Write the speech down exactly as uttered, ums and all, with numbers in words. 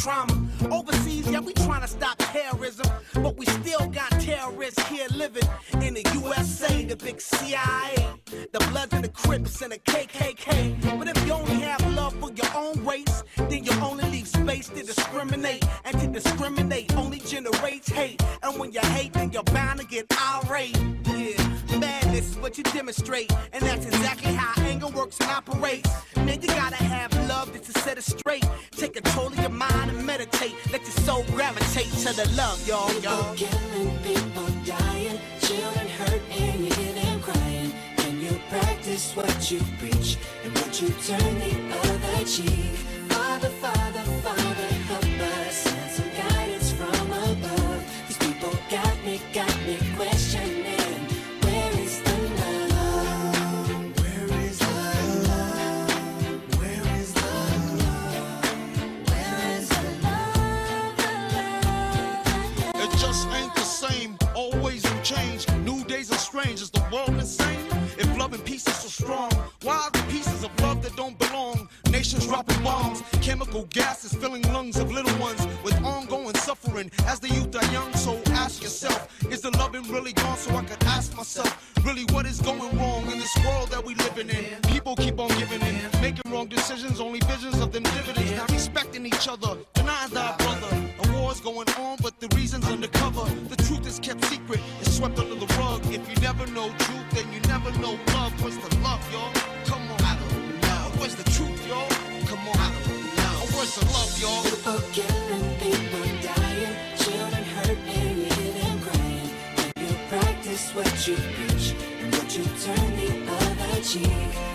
trauma. Overseas, yeah, we trying to stop terrorism, but we still got terrorists here living in the U S A, the big C I A, the Bloods and the Crips and the K K K. But if you only have love for your own race, then you only leave space to discriminate, and to discriminate only generates hate. And when you hate, then you're bound to get irate. Yeah, madness is what you demonstrate, and that's exactly how anger works and operates. Man, you gotta have love just to set it straight. Take control of your mind and meditate. Let your soul gravitate to the love, y'all. People killing, people dying, children hurt, and you hear them crying. When you practice what you preach, and what you turn the other cheek. Father, Father, Father, help us, send some guidance from above. These people got me, got me questioning. Where is the love? Where is the love? Where is the love? Where is the love? The love? It just ain't the same, always in change. New days are strange, is the world insane? If love and peace is so strong, why are the pieces of love that don't belong? Nations dropping bombs, chemical gases filling lungs of little ones with ongoing suffering as the youth are young. So ask yourself, is the loving really gone? So I could ask myself, really what is going wrong in this world that we living in? People keep on giving in, making wrong decisions, only visions of them dividends. Not respecting each other, denying thy brother. A war's going on, but the reason's undercover. The truth is kept secret, it's swept under the rug. If you never know truth, then you never know love. Where's the love, y'all? Come on, I don't know. Where's the truth, y'all? Come on, I don't know. Where's the love, y'all? People killing, people dying, children hurt, and you hear them crying. When you practice what you preach, and what you turn the other cheek.